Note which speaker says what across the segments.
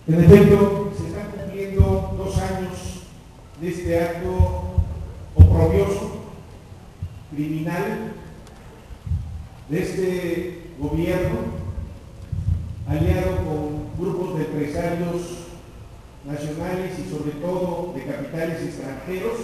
Speaker 1: En efecto, se están cumpliendo 2 años de este acto oprobioso, criminal, de este gobierno, aliado con grupos de empresarios nacionales y sobre todo de capitales extranjeros,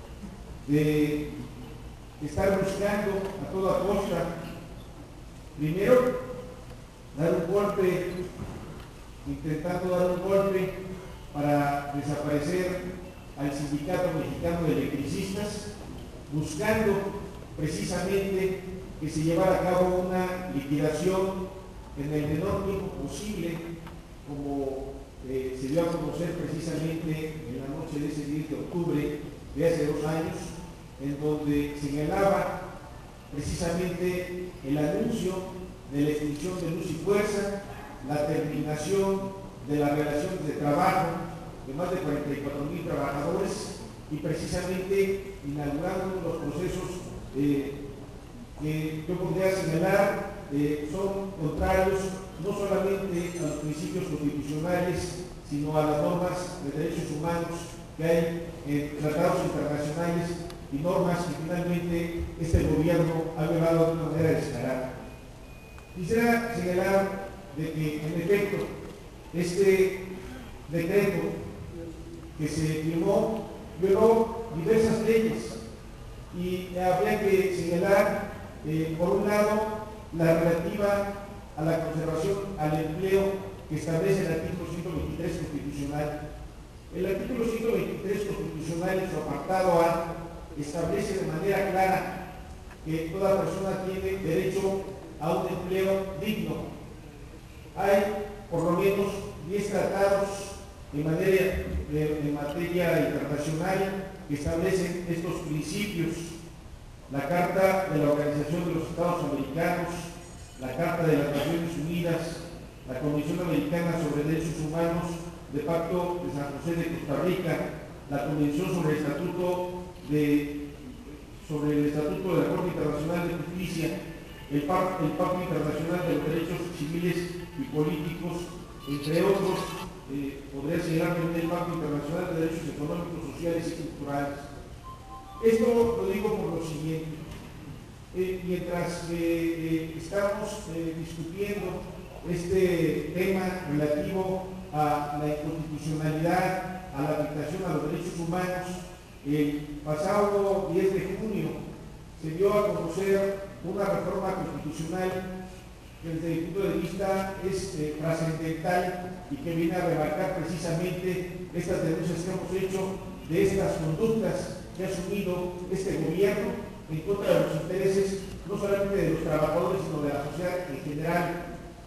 Speaker 1: de estar buscando a toda costa, primero, dar un golpe, intentando dar un golpe para desaparecer al Sindicato Mexicano de Electricistas, buscando precisamente que se llevara a cabo una liquidación en el menor tiempo posible, como se dio a conocer precisamente en la noche de ese 10 de octubre de hace 2 años, en donde señalaba precisamente el anuncio de la extinción de Luz y Fuerza, la terminación de las relaciones de trabajo de más de 44,000 trabajadores y precisamente inaugurando los procesos que yo podría señalar son contrarios no solamente a los principios constitucionales, sino a las normas de derechos humanos que hay en tratados internacionales y normas que finalmente este gobierno ha violado de una manera descarada. Quisiera señalar de que, en efecto, este decreto que se firmó violó diversas leyes y habría que señalar, por un lado, la relativa a la conservación al empleo que establece el artículo 123 constitucional. El artículo 123 constitucional, en su apartado A, establece de manera clara que toda persona tiene derecho a un empleo digno. Hay por lo menos 10 tratados en materia internacional que establecen estos principios: la Carta de la Organización de los Estados Americanos, la Carta de las Naciones Unidas, la Comisión Americana sobre Derechos Humanos de Pacto de San José de Costa Rica, la Convención sobre el Estatuto de la Corte Internacional de Justicia, el Pacto Internacional de los Derechos Civiles y Políticos, entre otros. Podría señalar también el Pacto Internacional de Derechos Económicos, Sociales y Culturales. Esto lo digo por lo siguiente: mientras estamos discutiendo este tema relativo a la inconstitucionalidad, a la afectación a los derechos humanos, el pasado 10 de junio se dio a conocer una reforma constitucional que desde mi punto de vista es trascendental y que viene a remarcar precisamente estas denuncias que hemos hecho de estas conductas que ha asumido este gobierno en contra de los intereses no solamente de los trabajadores, sino de la sociedad en general.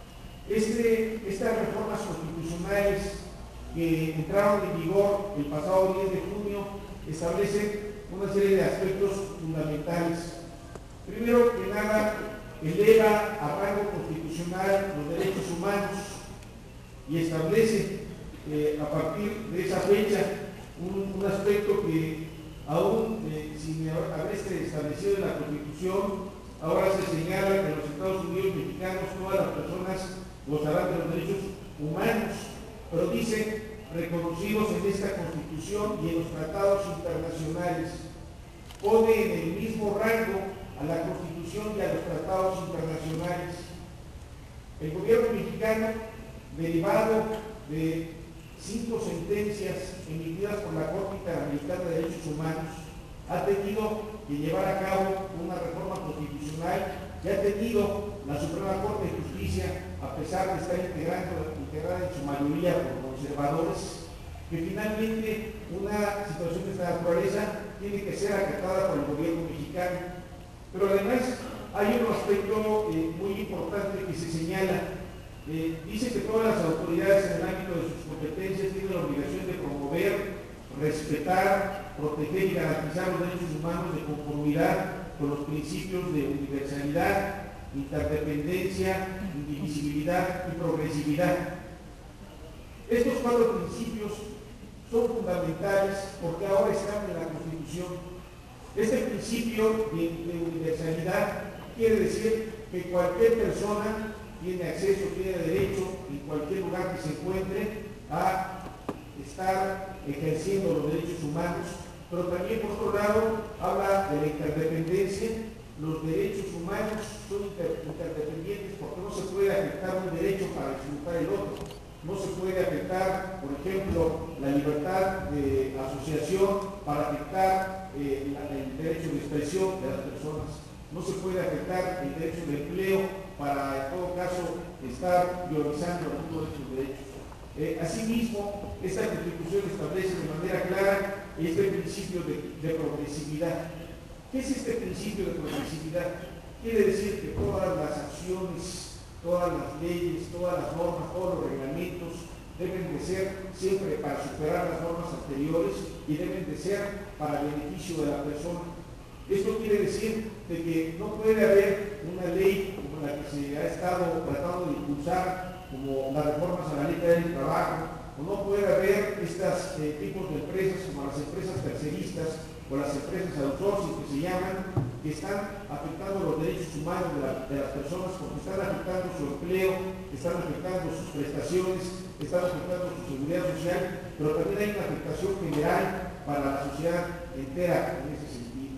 Speaker 1: Estas reformas constitucionales que entraron en vigor el pasado 10 de junio establecen una serie de aspectos fundamentales. Primero que nada, eleva a rango constitucional los derechos humanos y establece a partir de esa fecha un aspecto que aún sin haberse establecido en la Constitución, ahora se señala que en los Estados Unidos mexicanos todas las personas gozarán de los derechos humanos, pero dice reconocidos en esta Constitución y en los tratados internacionales. Pone en el mismo rango a la Constitución y a los tratados internacionales. El gobierno mexicano, derivado de 5 sentencias emitidas por la Corte Interamericana de Derechos Humanos, ha tenido que llevar a cabo una reforma constitucional que ha tenido la Suprema Corte de Justicia, a pesar de estar integrada en su mayoría por conservadores, que finalmente una situación de esta naturaleza tiene que ser acatada por el gobierno mexicano. Pero además hay un aspecto muy importante que se señala. Dice que todas las autoridades en el ámbito de sus competencias tienen la obligación de promover, respetar, proteger y garantizar los derechos humanos de conformidad con los principios de universalidad, interdependencia, indivisibilidad y progresividad. Estos 4 principios son fundamentales porque ahora están en la Constitución. Este principio de universalidad quiere decir que cualquier persona tiene acceso, tiene derecho en cualquier lugar que se encuentre a estar ejerciendo los derechos humanos, pero también por otro lado habla de la interdependencia. Los derechos humanos son interdependientes porque no se puede afectar un derecho para disfrutar el otro. No se puede afectar, por ejemplo, la libertad de asociación para afectar el derecho de expresión de las personas. No se puede afectar el derecho de empleo para, en todo caso, estar priorizando algunos de estos derechos. Asimismo, esta Constitución establece de manera clara este principio de progresividad. ¿Qué es este principio de progresividad? Quiere decir que todas las acciones, todas las leyes, todas las normas, todos los reglamentos deben de ser siempre para superar las normas anteriores y deben de ser para beneficio de la persona. Esto quiere decir de que no puede haber una ley como la que se ha estado tratando de impulsar, como las reformas a la ley del trabajo, o no puede haber estos tipos de empresas como las empresas terceristas o las empresas outsourcing que se llaman, que están afectando los derechos humanos de las personas porque están afectando su empleo, están afectando sus prestaciones, están afectando su seguridad social, pero también hay una afectación general para la sociedad entera en ese sentido.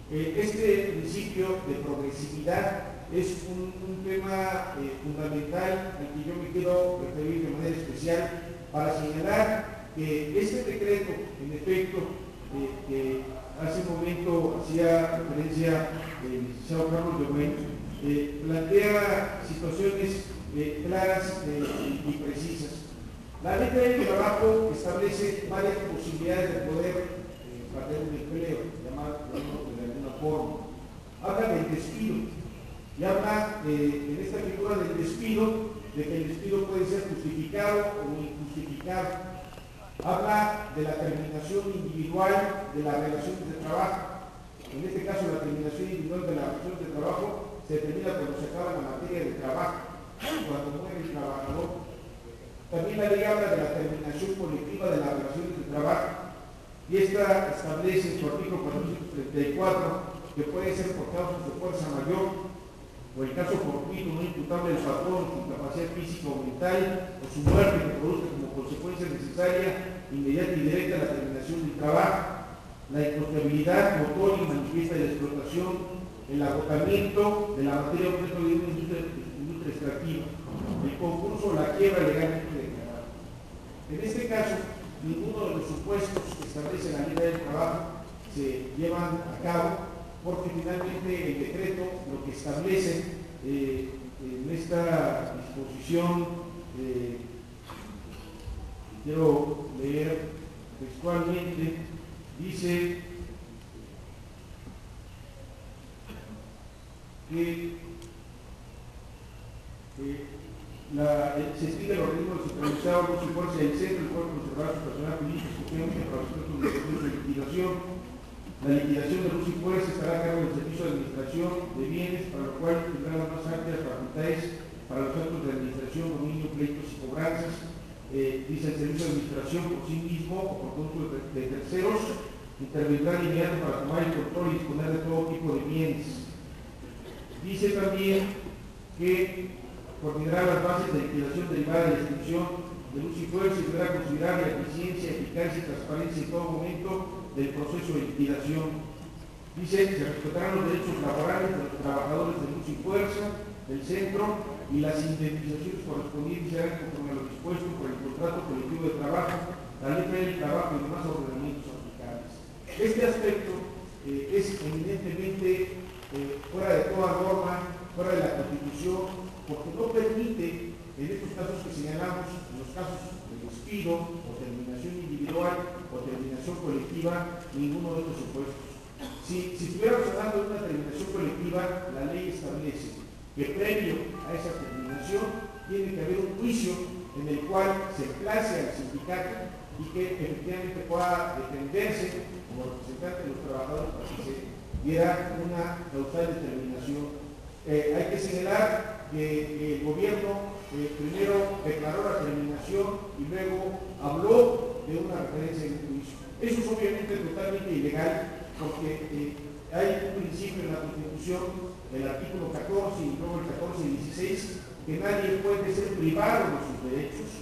Speaker 1: Este principio de progresividad es un tema fundamental al que yo me quiero referir de manera especial para señalar que este decreto, en efecto, que hace un momento hacía referencia el licenciado Carlos de Buen, plantea situaciones claras y precisas. La ley del trabajo establece varias posibilidades de poder perder un empleo, llamarlo de alguna forma. Habla del despido y habla en esta figura del despido, de que el despido puede ser justificado o injustificado. Habla de la terminación individual de las relaciones de trabajo. En este caso, la terminación individual de las relaciones de trabajo se determina cuando se acaba la materia de trabajo, cuando muere el trabajador. También la ley habla de la terminación colectiva de las relaciones de trabajo y esta establece en su artículo 434 que puede ser por causas de fuerza mayor o el caso fortuito no imputable del patrón, su incapacidad física o mental, o su muerte que produce como consecuencia necesaria, inmediata y directa la terminación del trabajo, la inconstabilidad motor y manifiesta de la explotación, el agotamiento de la materia objeto de una industria extractiva, el concurso o la quiebra legalmente declarada. En este caso, ninguno de los supuestos que establece la ley del trabajo se llevan a cabo, porque finalmente el decreto lo que establece en esta disposición, quiero leer textualmente, dice que se explica el organismo descentralizado con su fuerza del centro, el cual conservará su personal jurídico exclusivamente para los efectos de su liquidación. La liquidación de luz y fuerza estará a cargo del servicio de administración de bienes, para lo cual tendrá las más amplias facultades para los actos de administración, dominio, pleitos y cobranzas. Dice el servicio de administración por sí mismo o por conjunto de terceros, intervendrá de inmediato para tomar el control y disponer de todo tipo de bienes. Dice también que coordinará las bases de liquidación derivada de la inscripción de luz y fuerza y deberá considerar la eficiencia, eficacia y transparencia en todo momento del proceso de liquidación. Dice que se respetarán los derechos laborales de los trabajadores de luz y fuerza del centro y las indemnizaciones correspondientes serán conforme a lo dispuesto por el contrato colectivo de trabajo, la ley del trabajo y demás ordenamientos aplicables. Este aspecto es eminentemente fuera de toda norma, fuera de la Constitución, porque no permite, en estos casos que señalamos, en los casos de despido o terminación individual o terminación colectiva, ninguno de estos supuestos. Si estuviéramos hablando de una terminación colectiva, la ley establece que previo a esa terminación tiene que haber un juicio en el cual se emplace al sindicato y que efectivamente pueda defenderse como representante de los trabajadores para que se diera una causal determinación. Hay que señalar que el gobierno primero declaró la terminación y luego habló de una referencia en el juicio. Eso es obviamente totalmente ilegal porque hay un principio en la Constitución, el artículo 14 y luego el 14 y 16, que nadie puede ser privado de sus derechos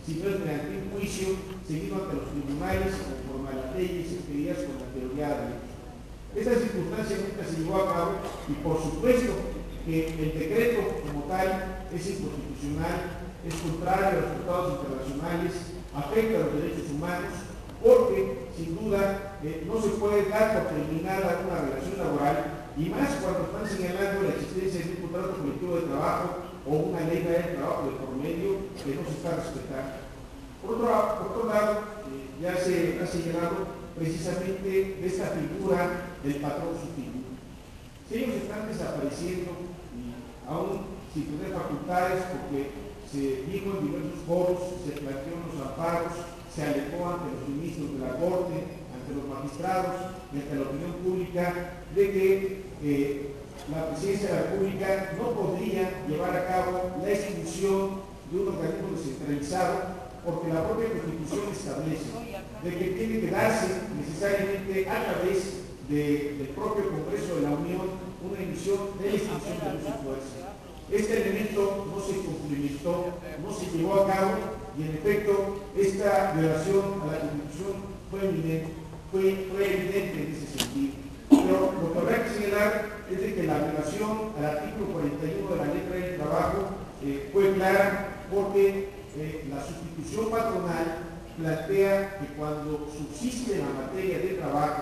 Speaker 1: si no es mediante un juicio seguido ante los tribunales conforme a las leyes expedidas con la teoría de derecho. Esta circunstancia nunca se llevó a cabo y por supuesto que el decreto como tal es inconstitucional, es contrario a los tratados internacionales, afecta a los derechos humanos, porque sin duda no se puede dar por terminada una relación laboral, y más cuando están señalando la existencia de un contrato colectivo de trabajo o una ley de trabajo de por medio que no se está respetando. Por otro lado, ya se ha señalado precisamente de esta figura del patrón sustituto. Si ellos están desapareciendo, y aún sin tener facultades, porque se dijo en diversos foros, se planteó en los amparos, se alegó ante los ministros de la Corte, ante los magistrados y ante la opinión pública de que la Presidencia de la República no podría llevar a cabo la exclusión de un organismo descentralizado, porque la propia Constitución establece de que tiene que darse necesariamente a través del propio Congreso de la Unión una emisión de la institución de uso y fuerza. Este elemento no se cumplimentó, no se llevó a cabo, y en efecto esta violación a la Constitución fue evidente en ese sentido. Pero lo que habrá que señalar es de que la violación al artículo 41 de la Ley Federal del Trabajo fue clara, porque la sustitución patronal plantea que cuando subsiste la materia de trabajo,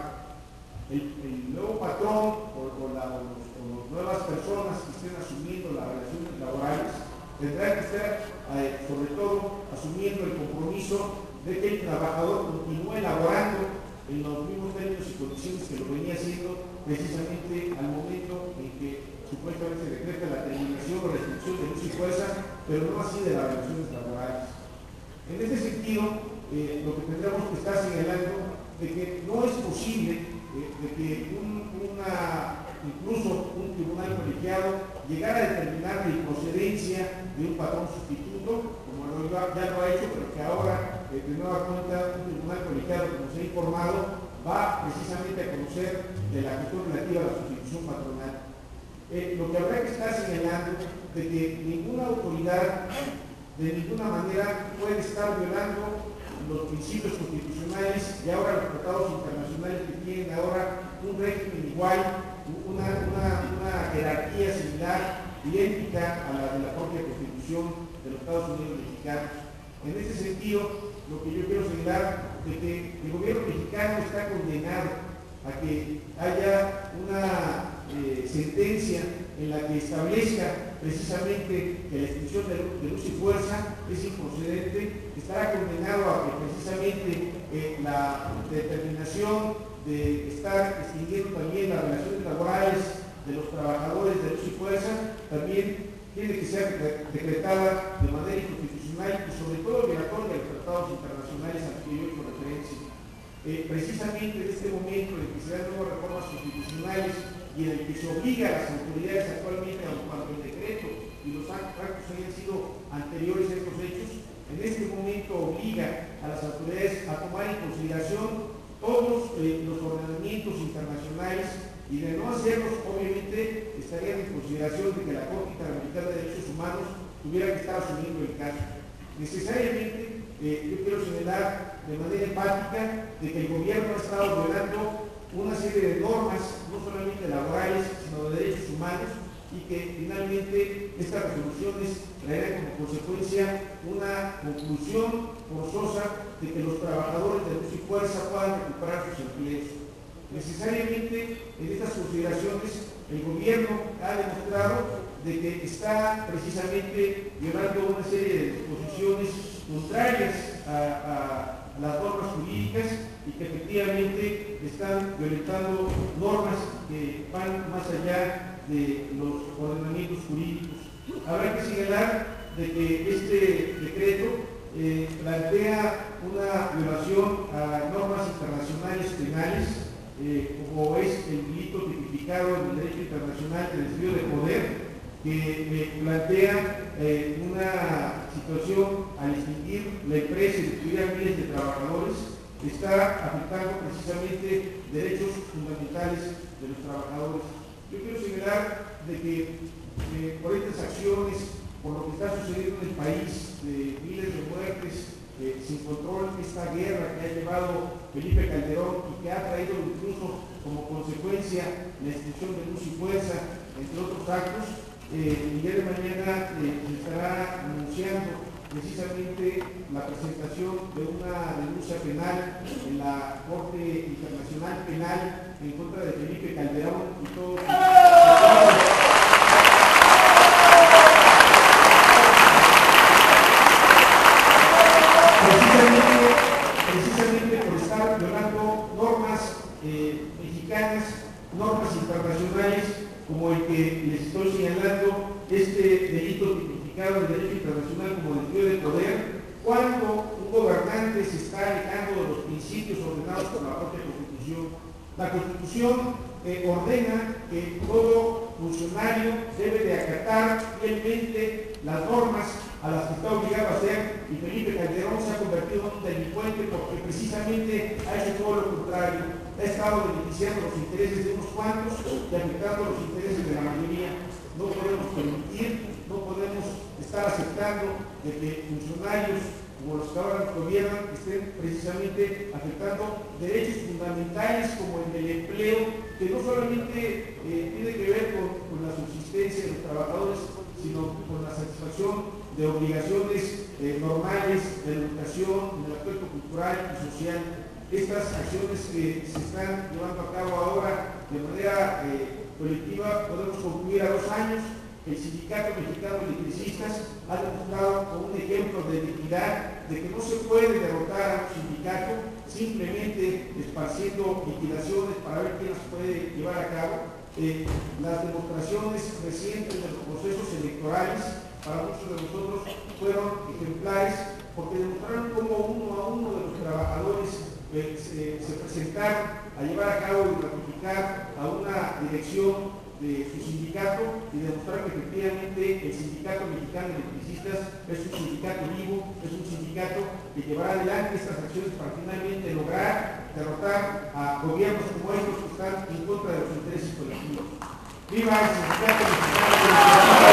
Speaker 1: el nuevo patrón o las nuevas personas que estén asumiendo las relaciones laborales tendrán que estar sobre todo asumiendo el compromiso de que el trabajador continúe laborando en los mismos términos y condiciones que lo venía haciendo precisamente al momento en que supuestamente se decreta la terminación o restricción de uso y fuerza, pero no así de las relaciones laborales. En este sentido, lo que tendríamos que estar señalando de que no es posible de que incluso un tribunal colegiado llegara a determinar la improcedencia de un patrón sustituto, como ya lo ha hecho, pero que ahora, de nueva cuenta, un tribunal colegiado, como se ha informado, va precisamente a conocer de la cuestión relativa a la sustitución patronal. Lo que habrá que estar señalando de que ninguna autoridad de ninguna manera puede estar violando los principios constitucionales y ahora los tratados internacionales que tienen ahora un régimen igual, una jerarquía similar, idéntica a la de la propia Constitución de los Estados Unidos mexicanos. En ese sentido, lo que yo quiero señalar es que el gobierno mexicano está condenado a que haya una sentencia en la que establezca precisamente que la extinción de uso y fuerza es improcedente, estará condenado a que precisamente la determinación de estar extinguiendo también las relaciones laborales de los trabajadores de uso y fuerza también tiene que ser decretada de manera inconstitucional y sobre todo violatoria de los tratados internacionales a los que yo he hecho referencia. Precisamente en este momento en el que se dan nuevas reformas constitucionales y en el que se obliga a las autoridades actualmente, cuando el decreto y los actos hayan sido anteriores a estos hechos, en este momento obliga a las autoridades a tomar en consideración todos los ordenamientos internacionales, y de no hacerlos, obviamente, estarían en consideración de que la Corte Interamericana de Derechos Humanos tuviera que estar asumiendo el caso. Necesariamente, yo quiero señalar de manera empática de que el gobierno ha estado violando una serie de normas, no solamente laborales, sino de derechos humanos, y que finalmente estas resoluciones traerán como consecuencia una conclusión forzosa de que los trabajadores de uso y fuerza puedan recuperar sus empleos. Necesariamente en estas consideraciones el gobierno ha demostrado de que está precisamente violando una serie de disposiciones contrarias a las normas jurídicas y que efectivamente están violentando normas que van más allá de los ordenamientos jurídicos. Habrá que señalar de que este decreto plantea una violación a normas internacionales penales, como es el delito tipificado en el derecho internacional del desvío de poder, que plantea una situación al extinguir la empresa y destruir a miles de trabajadores, está afectando precisamente derechos fundamentales de los trabajadores. Yo quiero señalar de que por estas acciones por lo que está sucediendo en el país, de miles de muertes, sin control, esta guerra que ha llevado Felipe Calderón y que ha traído incluso como consecuencia la extinción de Luz y Fuerza, entre otros actos. El día de mañana se estará anunciando precisamente la presentación de una denuncia penal en la Corte Internacional Penal en contra de Felipe Calderón y todos precisamente por estar violando normas mexicanas, normas internacionales, como el que les estoy señalando, este delito tipificado en derecho internacional como desvío de poder, cuando un gobernante se está alejando de los principios ordenados por la propia Constitución. La Constitución ordena que todo funcionario debe de acatar fielmente las normas a las que está obligado a hacer, y Felipe Calderón se ha convertido en un delincuente porque precisamente ha hecho todo lo contrario. Ha estado beneficiando los intereses de unos cuantos y afectando los intereses de la mayoría. No podemos permitir, no podemos estar aceptando de que funcionarios como los que ahora nos gobiernan estén precisamente afectando derechos fundamentales como el del empleo, que no solamente tiene que ver con la subsistencia de los trabajadores, sino con la satisfacción de obligaciones normales de educación, del aspecto cultural y social. Estas acciones que se están llevando a cabo ahora de manera colectiva, podemos concluir a 2 años. El Sindicato Mexicano de Electricistas ha demostrado con un ejemplo de dignidad de que no se puede derrotar a un sindicato simplemente esparciendo liquidaciones para ver quién las puede llevar a cabo. Las demostraciones recientes de los procesos electorales para muchos de nosotros fueron ejemplares porque demostraron cómo uno a uno de los trabajadores se presentaron a llevar a cabo y ratificar a una dirección de su sindicato y demostrar que efectivamente el Sindicato Mexicano de Electricistas es un sindicato vivo, es un sindicato que llevará adelante estas acciones para finalmente lograr derrotar a gobiernos como estos que están en contra de los intereses colectivos. ¡Viva el Sindicato Mexicano de Electricistas!